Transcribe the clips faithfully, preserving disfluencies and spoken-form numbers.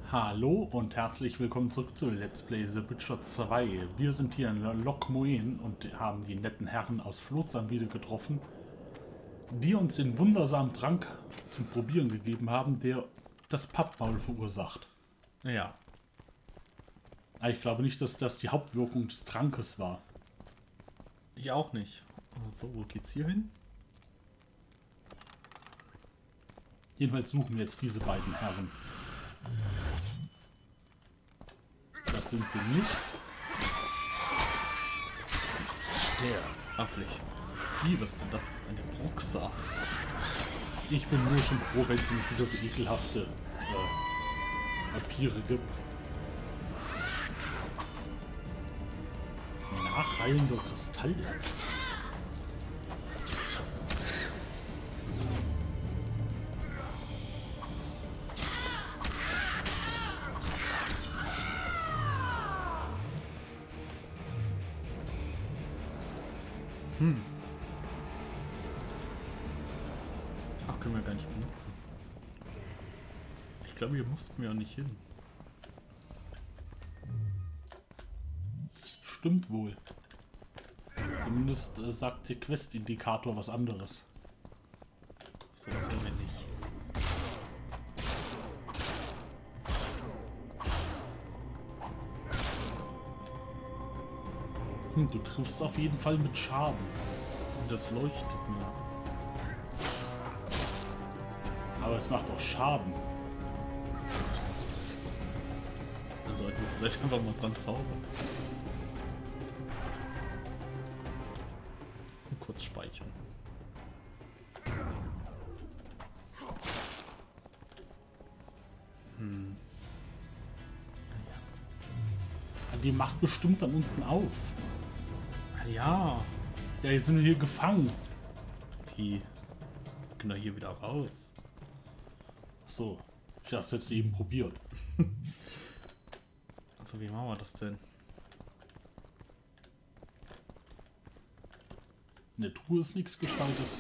Hallo und herzlich willkommen zurück zu Let's Play The Witcher zwei. Wir sind hier in Loc Moen und haben die netten Herren aus Flotsam wieder getroffen, die uns den wundersamen Trank zum Probieren gegeben haben, der das Pappmaul verursacht. Naja. Aber ich glaube nicht, dass das die Hauptwirkung des Trankes war. Ich auch nicht. So, wo geht's hier hin? Jedenfalls suchen wir jetzt diese beiden Herren. Das sind sie nicht. Stirb. Afflich. Wie, was ist denn das? Eine Bruxa. Ich bin nur schon froh, wenn es nicht wieder so ekelhafte äh, Vampire gibt. Nachheilender Kristall. Hm. Ach, können wir gar nicht benutzen. Ich glaube, hier mussten wir auch nicht hin. Stimmt wohl. Zumindest äh, sagt der Quest-Indikator was anderes. So, das hören wir nicht. Hm, du triffst auf jeden Fall mit Schaden. Und das leuchtet mir. Aber es macht auch Schaden. Dann sollten wir vielleicht einfach mal dran zaubern. Und kurz speichern. Hm. Die macht bestimmt dann unten auf. Ja. Ja, jetzt sind wir hier gefangen. Wie? Können wir hier wieder raus? So, ich habe es jetzt eben probiert. Also wie machen wir das denn? In der Truhe ist nichts Gescheites.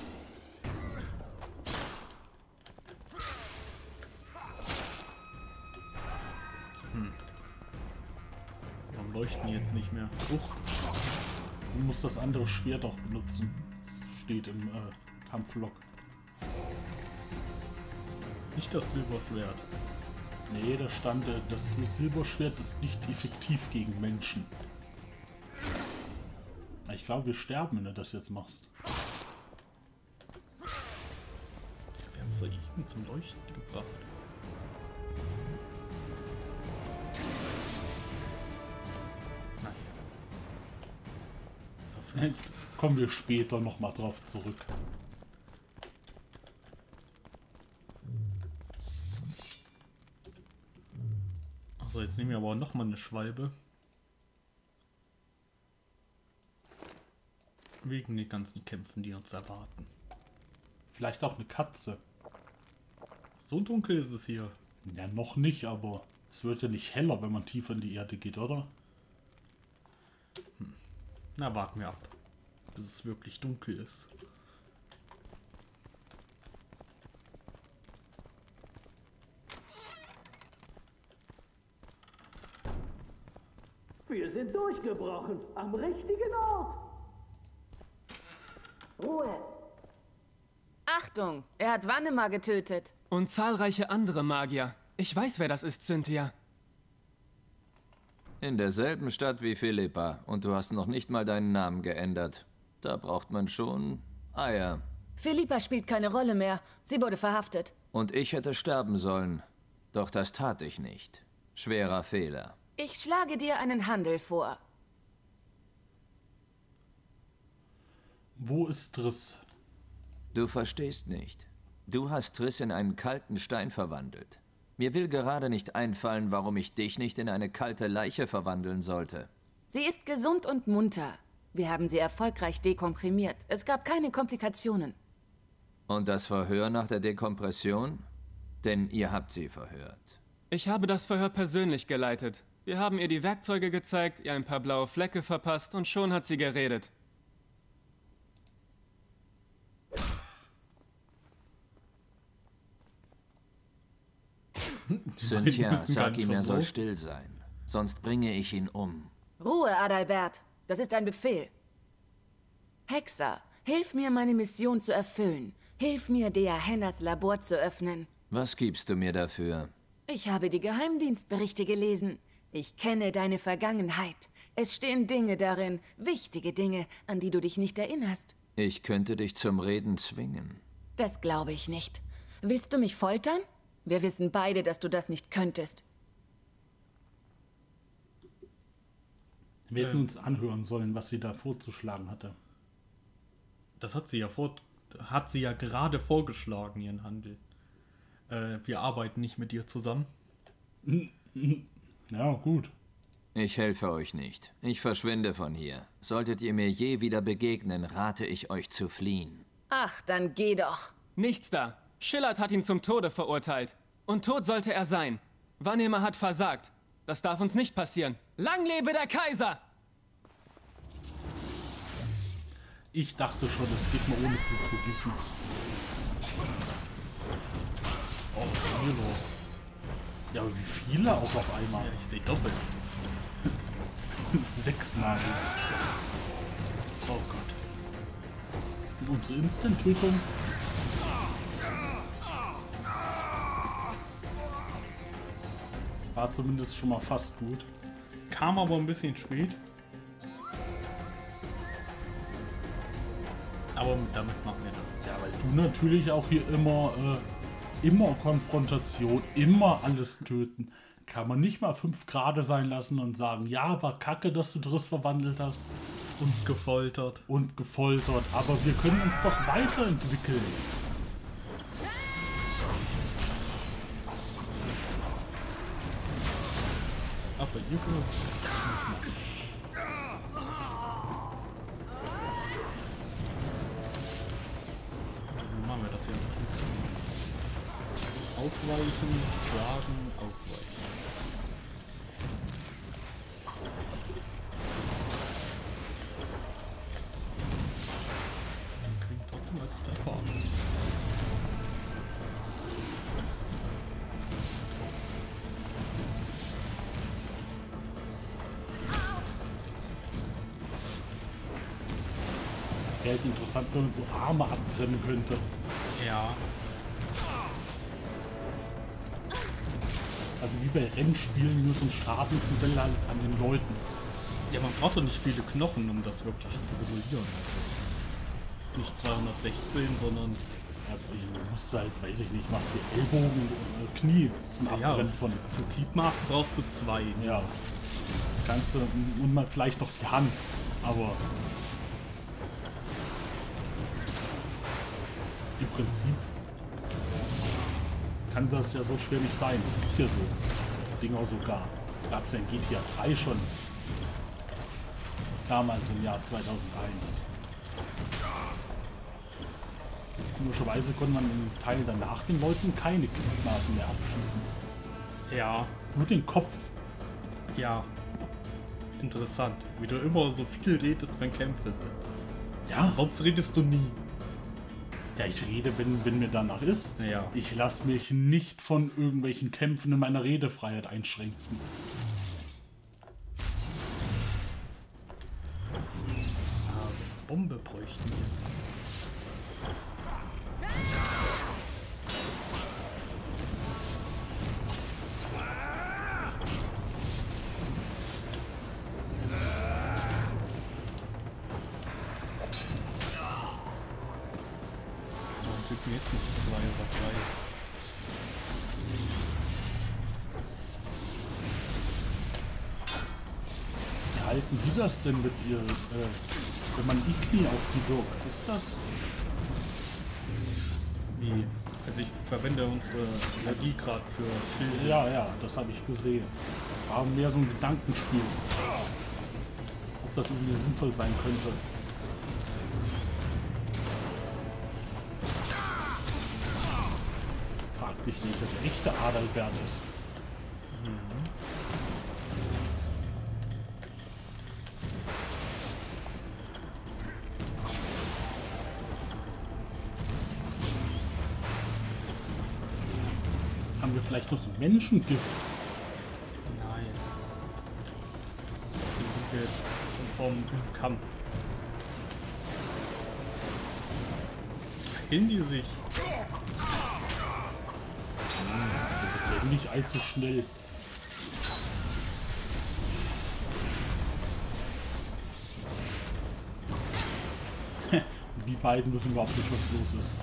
Hm. Warum leuchten die jetzt nicht mehr? Uch. Du musst das andere Schwert auch benutzen. Steht im äh, Kampflog. Nicht das Silberschwert. Nee, da stand, äh, das Silberschwert ist nicht effektiv gegen Menschen. Ich glaube, wir sterben, wenn du das jetzt machst. Wir haben es ja eben zum Leuchten gebracht. Naja. Kommen wir später nochmal drauf zurück. Also jetzt nehmen wir aber noch mal eine Schwalbe. Wegen den ganzen Kämpfen, die uns erwarten. Vielleicht auch eine Katze. So dunkel ist es hier. Ja, noch nicht, aber es wird ja nicht heller, wenn man tiefer in die Erde geht, oder? Hm. Na, warten wir ab, bis es wirklich dunkel ist. Wir sind durchgebrochen, am richtigen Ort. Ruhe! Achtung, er hat Wannema getötet. Und zahlreiche andere Magier. Ich weiß, wer das ist, Cynthia. In derselben Stadt wie Philippa und du hast noch nicht mal deinen Namen geändert. Da braucht man schon Eier. Philippa spielt keine Rolle mehr. Sie wurde verhaftet. Und ich hätte sterben sollen. Doch das tat ich nicht. Schwerer Fehler. Ich schlage dir einen Handel vor. Wo ist Triss? Du verstehst nicht. Du hast Triss in einen kalten Stein verwandelt. Mir will gerade nicht einfallen, warum ich dich nicht in eine kalte Leiche verwandeln sollte. Sie ist gesund und munter. Wir haben sie erfolgreich dekomprimiert. Es gab keine Komplikationen. Und das Verhör nach der Dekompression? Denn ihr habt sie verhört. Ich habe das Verhör persönlich geleitet. Wir haben ihr die Werkzeuge gezeigt, ihr ein paar blaue Flecke verpasst und schon hat sie geredet. Cynthia, müssen gar sag nicht ihm, er soll versuchen. still sein. Sonst bringe ich ihn um. Ruhe, Adalbert. Das ist ein Befehl. Hexer, hilf mir, meine Mission zu erfüllen. Hilf mir, Dea Hennas Labor zu öffnen. Was gibst du mir dafür? Ich habe die Geheimdienstberichte gelesen. Ich kenne deine Vergangenheit. Es stehen Dinge darin, wichtige Dinge, an die du dich nicht erinnerst. Ich könnte dich zum Reden zwingen. Das glaube ich nicht. Willst du mich foltern? Wir wissen beide, dass du das nicht könntest. Wir hätten uns anhören sollen, was sie da vorzuschlagen hatte. Das hat sie ja vor, hat sie ja gerade vorgeschlagen, ihren Handel. Äh, wir arbeiten nicht mit ihr zusammen. Ja, gut. Ich helfe euch nicht. Ich verschwinde von hier. Solltet ihr mir je wieder begegnen, rate ich euch zu fliehen. Ach, dann geh doch. Nichts da. Schillard hat ihn zum Tode verurteilt. Und tot sollte er sein. Wanemer hat versagt. Das darf uns nicht passieren. Lang lebe der Kaiser! Ich dachte schon, das geht mal ohne Blut vergießen. Oh, Hero. Ja, aber wie viele auch auf einmal? Ja, ich sehe doppelt. Sechsmal. Oh Gott. Und unsere Instant-Tötung. War zumindest schon mal fast gut. Kam aber ein bisschen spät. Aber damit machen wir das. Ja, weil du natürlich auch hier immer, äh, immer Konfrontation, immer alles töten. Kann man nicht mal fünf Grade sein lassen und sagen, ja, war kacke, dass du Driss verwandelt hast Und gefoltert. und gefoltert, aber wir können uns doch weiterentwickeln. Aber ihr gehört. Wie machen wir das hier? Ausweichen, schlagen, ausweichen. Wir kriegen trotzdem als Treffer. Wäre halt interessant, wenn man so Arme abtrennen könnte. Ja. Also wie bei Rennspielen, nur so ein Schadensmodell halt an den Leuten. Ja, man braucht doch nicht viele Knochen, um das wirklich zu simulieren. Nicht zweihundertsechzehn, sondern Ja, du musst halt, weiß ich nicht, machst du Ellbogen und Knie zum ja, Abbrennen von. für Gliedmaßen brauchst du zwei. Ja. Kannst du, und mal vielleicht noch die Hand, aber im Prinzip kann das ja so schwer nicht sein. Es gibt ja so Dinger sogar. Gab es ja in G T A drei schon. Damals im Jahr zweitausendeins. Komischerweise konnte man im Teil danach den Leuten keine Gliedmaßen mehr abschießen. Ja, Nur den Kopf. ja. Interessant, wie du immer so viel redest, wenn Kämpfe sind. Ja, Sonst redest du nie. ja, ich rede, wenn, wenn mir danach ist. Ja. Ich lasse mich nicht von irgendwelchen Kämpfen in meiner Redefreiheit einschränken. Ah, so eine Bombe bräuchten wir. Warum sind mir jetzt nicht zwei oder drei? Wie halten die das denn mit ihr, äh, wenn man Igni auf die wirkt? Ist das? Wie? Also ich verwende unsere Energie gerade für Schilde. Ja, ja, das habe ich gesehen. Aber mehr so ein Gedankenspiel. Ob das irgendwie sinnvoll sein könnte. Fragt sich nicht, wer der echte Adalbert ist. Haben wir vielleicht noch so Menschengift. Nein. Wir sind jetzt schon vom Kampf. Hin die sich. Das ist ja nicht allzu schnell. Die beiden wissen überhaupt nicht, was los ist.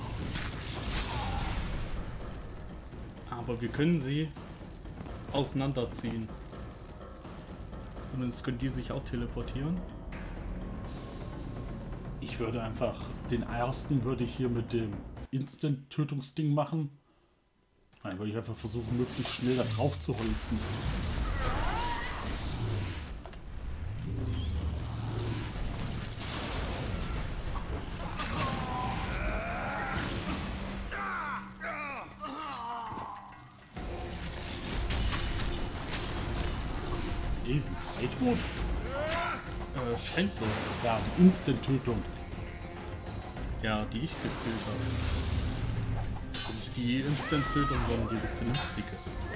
Aber wir können sie auseinanderziehen. Und jetzt können die sich auch teleportieren. Ich würde einfach den ersten würde ich hier mit dem Instant-Tötungsding machen. Dann würde ich einfach versuchen, möglichst schnell da drauf zu holzen. Eh, sind zwei tot? Äh, scheint so. Ja, die Instant-Tötung. Ja, die ich gespielt habe. Nicht die Instant-Tötung, sondern diese vernünftige.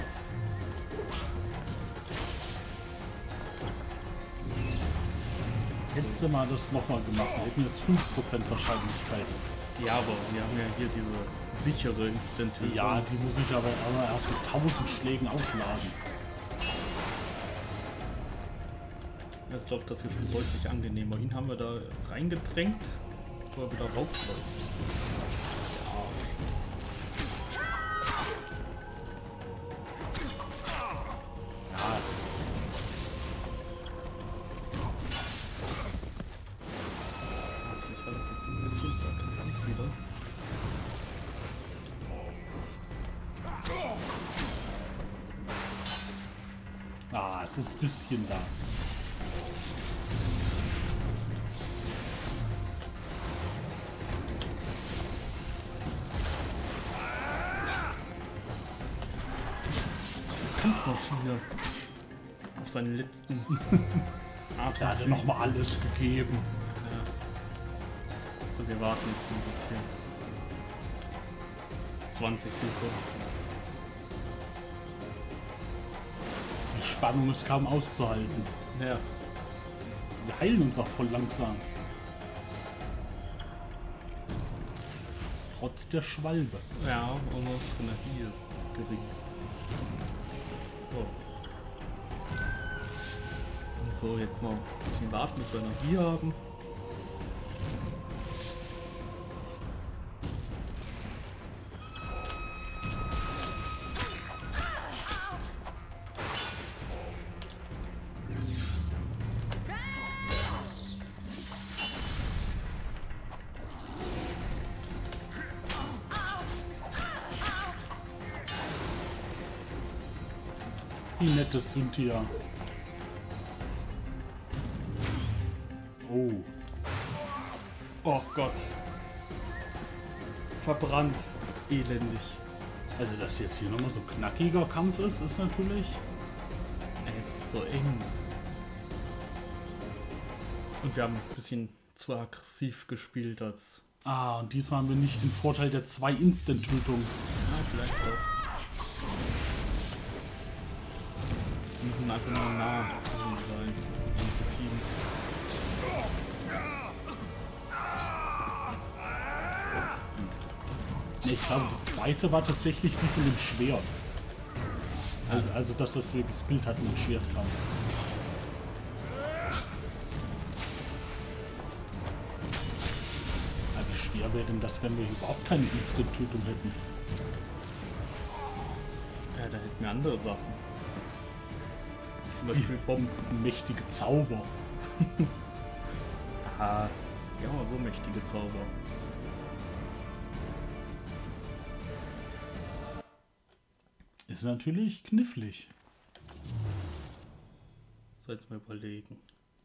Hättest du mal das nochmal gemacht, wir hätten jetzt fünf Prozent Wahrscheinlichkeit. Ja, aber wir haben ja hier diese sichere Instant-Tötung. Ja, die muss ich aber, aber erst mit tausend Schlägen aufladen. Jetzt läuft das hier schon deutlich angenehmer. Ihn haben wir da reingedrängt, wo er wieder rausläuft. Ja. Ich war das jetzt ein bisschen zu aggressiv wieder. Ah, so ein bisschen da. Kampfmaschine. Auf seinen letzten Atem. Er hatte nochmal alles gegeben. Ja. So, wir warten jetzt ein bisschen. zwanzig Sekunden. Die Spannung ist kaum auszuhalten. Ja. Wir heilen uns auch voll langsam. Trotz der Schwalbe. Ja, unsere Energie ist gering. So. Und so, jetzt noch ein bisschen warten, bis wir Energie haben. Die nette Cynthia. Oh. Oh Gott. Verbrannt. Elendig. Also, dass jetzt hier nochmal so ein knackiger Kampf ist, ist natürlich... Ey, es ist so eng. Und wir haben ein bisschen zu aggressiv gespielt als... Ah, und diesmal haben wir nicht den Vorteil der zwei Instant-Tötungen. Ja, vielleicht auch. Wir müssen einfach nur nah dran sein. Und befliegen. Nee, ich glaube, die zweite war tatsächlich die von dem Schwert. Also, also das, was wir gespielt hatten im Schwertkampf. Also wie schwer wäre denn das, wenn wir überhaupt keine Instant-Tötung hätten? Ja, da hätten wir andere Sachen. Zum Beispiel Bomben. Mächtige Zauber. Aha. Ja, so mächtige Zauber. Ist natürlich knifflig. So, jetzt mal überlegen.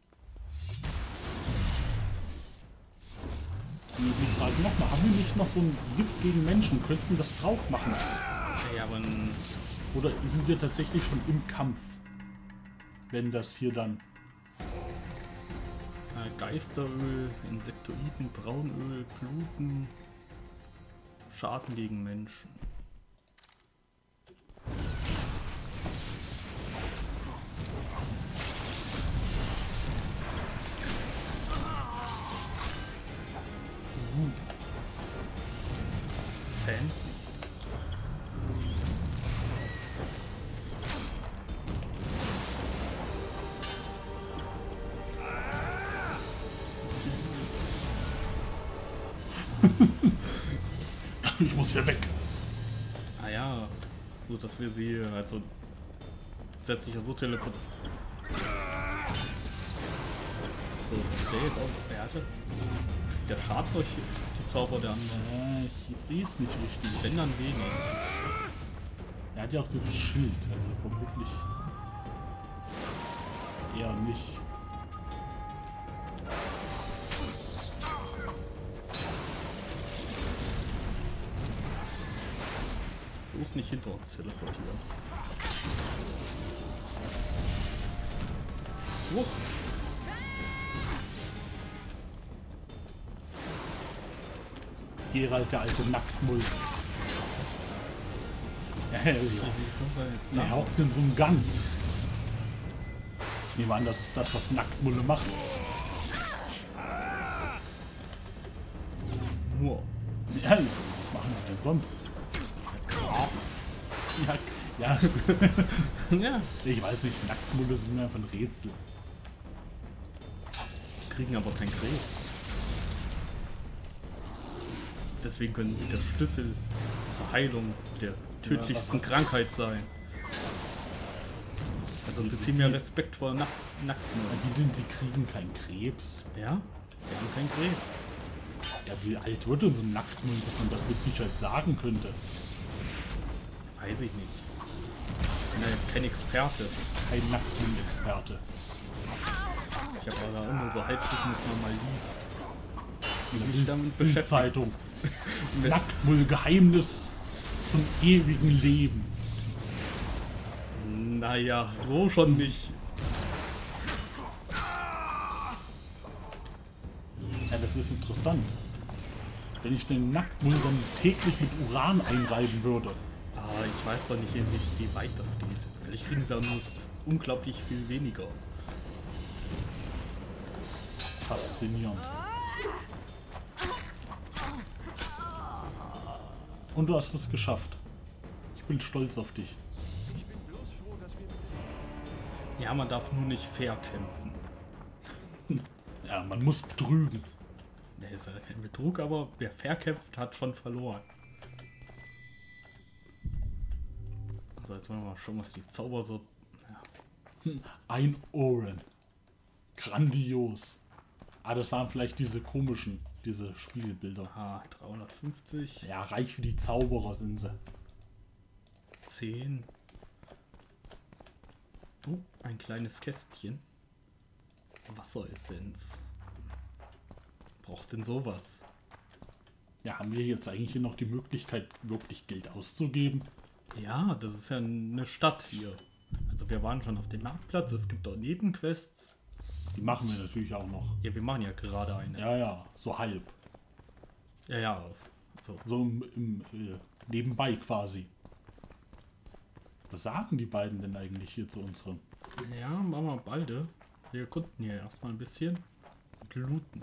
Die Frage nochmal, haben wir nicht noch so ein Gift gegen Menschen? Könnten wir das drauf machen? Ja, aber ein Oder sind wir tatsächlich schon im Kampf? Wenn das hier dann... äh, Geisteröl, Insektoiden, Braunöl, Bluten, Schaden gegen Menschen. Ich muss hier weg. Ah ja, so dass wir sie also setzt sich ja so teleport. So, ist der jetzt auch. Er hatte. Der Schaden durch die Zauber der anderen. Äh, ich sehe es nicht richtig. Wenn dann wenig. Er hat ja auch dieses Schild, also vermutlich eher nicht. Du musst nicht hinter uns teleportieren. Wuch. Geralt, der alte Nacktmull. Ja, ja. Er haucht in so einem Gun. Ich nehme an, das ist das, was Nacktmulle machen. Nur. Ja, was machen die denn sonst? Ja, ja. Ja. Ich weiß nicht, Nacktmulle sind mir einfach ein Rätsel. Kriegen aber kein Krebs. Deswegen können sie der Schlüssel zur Heilung der tödlichsten Krankheit sein. Also ein bisschen mehr Respekt vor Nack Nacktmull. Wie denn, sie kriegen keinen Krebs? Ja? Wir haben keinen Krebs. Ja, wie alt wird denn so ein Nacktmull, dass man das mit Sicherheit sagen könnte? Weiß ich nicht. Ich bin ja jetzt kein Experte. Kein Nacktmull-Experte. Ich habe aber da immer so Halbwissen, dass man mal liest. Die mich damit beschäftigt. Zeitung. Nacktmull-Geheimnis zum ewigen Leben. Naja, so schon nicht. Ja, das ist interessant. Wenn ich den Nacktmull dann täglich mit Uran einreiben würde. Aber ich weiß doch nicht, wie weit das geht. Vielleicht kriegen sie auch nur unglaublich viel weniger. Faszinierend. Und du hast es geschafft. Ich bin stolz auf dich. Ja, man darf nur nicht fair kämpfen. Ja, man muss betrügen. Ne, ist ja kein Betrug, aber wer fair kämpft, hat schon verloren. So, jetzt wollen wir mal schauen, was die Zauber so... Ja. Ein Oren. Grandios. Ah, das waren vielleicht diese komischen, diese Spiegelbilder. Ah, dreihundertfünfzig. Ja, reich für die Zauberer sind sie. zehn. Oh, ein kleines Kästchen. Wasseressenz. Braucht denn sowas? Ja, haben wir jetzt eigentlich hier noch die Möglichkeit, wirklich Geld auszugeben? Ja, das ist ja eine Stadt hier. Also wir waren schon auf dem Marktplatz, es gibt dort Nebenquests. Die machen wir natürlich auch noch. Ja, wir machen ja gerade eine. Ja, ja, so halb. Ja, ja. So. So im, im äh, nebenbei quasi. Was sagen die beiden denn eigentlich hier zu unserem? Ja, machen wir beide. Wir erkunden hier erstmal ein bisschen und looten.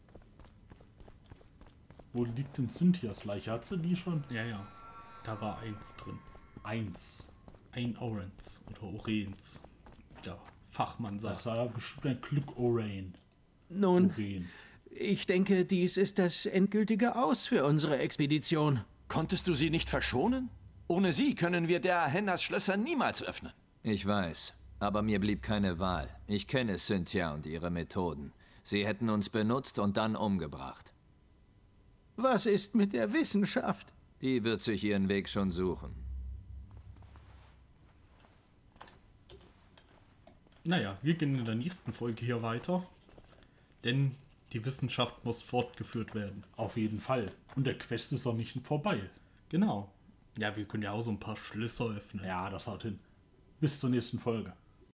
Wo liegt denn Cynthias Leiche? Hat sie die schon? Ja, ja. Da war eins drin. Eins. Ein Orens oder Orens. Der Fachmann sagt. Das war bestimmt ein Glück Oren. Nun, Oren. ich denke, dies ist das endgültige Aus für unsere Expedition. Konntest du sie nicht verschonen? Ohne sie können wir der Hennas Schlösser niemals öffnen. Ich weiß, aber mir blieb keine Wahl. Ich kenne Cynthia und ihre Methoden. Sie hätten uns benutzt und dann umgebracht. Was ist mit der Wissenschaft? Die wird sich ihren Weg schon suchen. Naja, wir gehen in der nächsten Folge hier weiter. Denn die Wissenschaft muss fortgeführt werden. Auf jeden Fall. Und der Quest ist auch nicht vorbei. Genau. Ja, wir können ja auch so ein paar Schlösser öffnen. Ja, das haut hin. Bis zur nächsten Folge.